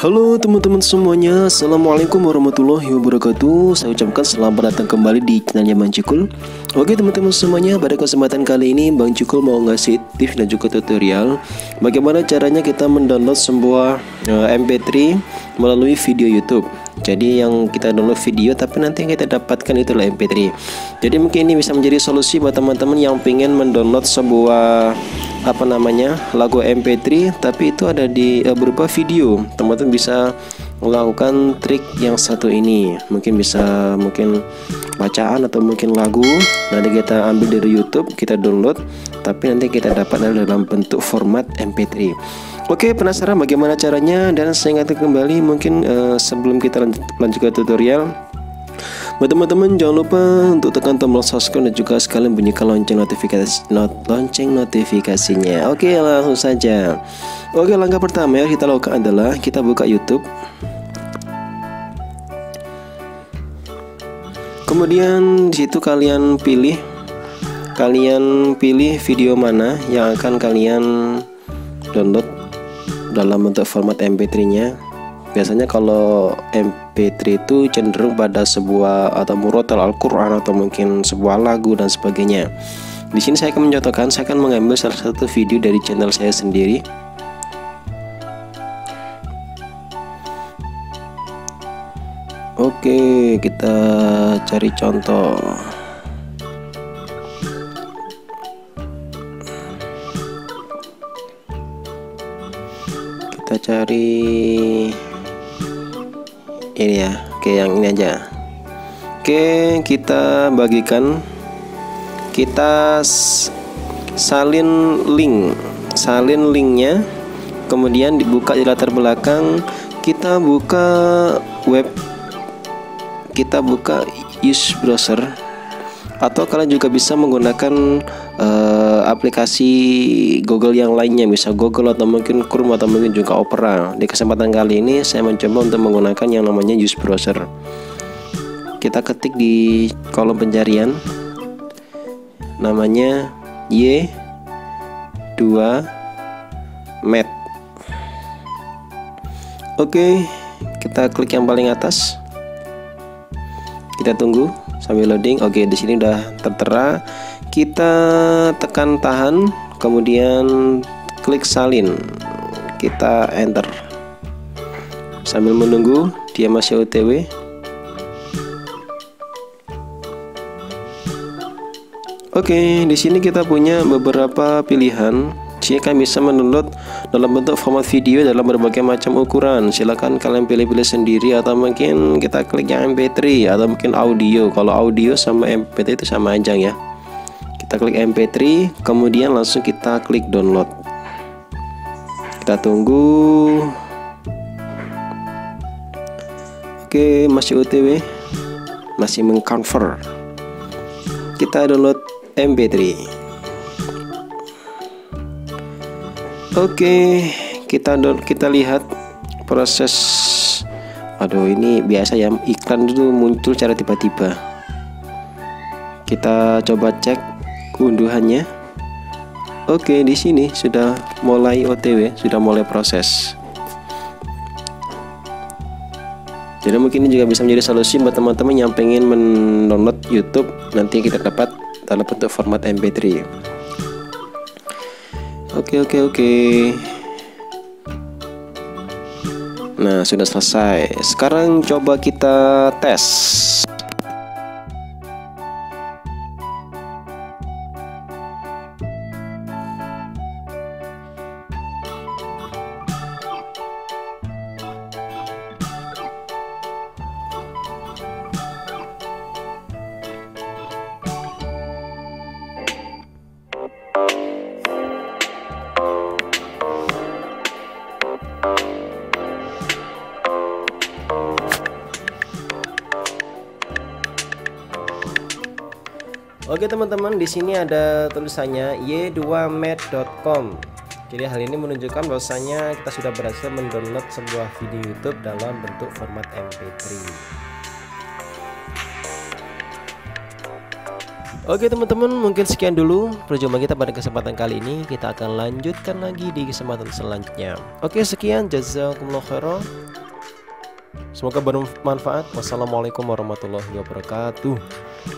Halo teman-teman semuanya, Assalamualaikum warahmatullahi wabarakatuh. Saya ucapkan selamat datang kembali di channelnya Bang Cukul. Oke teman-teman semuanya, pada kesempatan kali ini Bang Cukul mau ngasih tips dan juga tutorial bagaimana caranya kita mendownload sebuah MP3 melalui video YouTube. Jadi yang kita download video tapi nanti yang kita dapatkan itulah MP3. Jadi mungkin ini bisa menjadi solusi buat teman-teman yang pengen mendownload sebuah lagu MP3 tapi itu ada di berupa video. Teman-teman bisa melakukan trik yang satu ini, mungkin bacaan atau mungkin lagu nanti kita ambil dari YouTube, kita download tapi nanti kita dapat dalam bentuk format MP3. Oke, penasaran bagaimana caranya? Dan saya ingatkan kembali mungkin sebelum kita lanjut ke tutorial, buat teman-teman jangan lupa untuk tekan tombol subscribe dan juga sekalian bunyikan lonceng notifikasinya. Oke, langsung saja. Oke, langkah pertama yang kita lakukan adalah kita buka YouTube. Kemudian di situ kalian pilih video mana yang akan kalian download dalam bentuk format MP3-nya. Biasanya kalau MP3 itu cenderung pada sebuah atau murotal Al-Quran atau mungkin sebuah lagu dan sebagainya. Di sini saya akan mencontohkan, saya akan mengambil salah satu video dari channel saya sendiri. Oke, kita cari contoh. Kita cari ini ya. Oke, yang ini aja. Oke, kita bagikan, kita salin linknya, kemudian dibuka di latar belakang, kita buka use browser, atau kalian juga bisa menggunakan aplikasi Google yang lainnya, misal Google atau mungkin Chrome atau mungkin juga Opera. Di kesempatan kali ini saya mencoba untuk menggunakan yang namanya use browser. Kita ketik di kolom pencarian namanya Y2Med. Oke, kita klik yang paling atas. Kita tunggu sambil loading. Oke, di sini udah tertera. Kita tekan tahan, kemudian klik salin. Kita enter. Sambil menunggu dia masih OTW. Oke, di sini kita punya beberapa pilihan. Jika bisa mendownload dalam bentuk format video dalam berbagai macam ukuran, silahkan kalian pilih-pilih sendiri, atau mungkin kita klik yang MP3 atau mungkin audio. Kalau audio sama MP3 itu sama aja ya. Kita klik MP3, kemudian langsung kita klik download. Kita tunggu. Oke, masih OTW, masih mengconvert. Kita download MP3. Oke, kita lihat proses. Aduh, ini biasa ya, iklan itu muncul secara tiba-tiba. Kita coba cek keunduhannya. Oke, di sini sudah mulai OTW, sudah mulai proses. Jadi mungkin ini juga bisa menjadi solusi buat teman-teman yang pengen mendownload YouTube nanti kita dapat dalam bentuk format MP3. Oke. Nah, sudah selesai. Sekarang coba kita tes. Oke teman-teman, di sini ada tulisannya y2med.com. Jadi hal ini menunjukkan bahwasanya kita sudah berhasil mendownload sebuah video YouTube dalam bentuk format MP3. Oke teman-teman, mungkin sekian dulu perjumpaan kita pada kesempatan kali ini. Kita akan lanjutkan lagi di kesempatan selanjutnya. Oke, sekian, jazakumullah khairan. Semoga bermanfaat. Wassalamualaikum warahmatullahi wabarakatuh.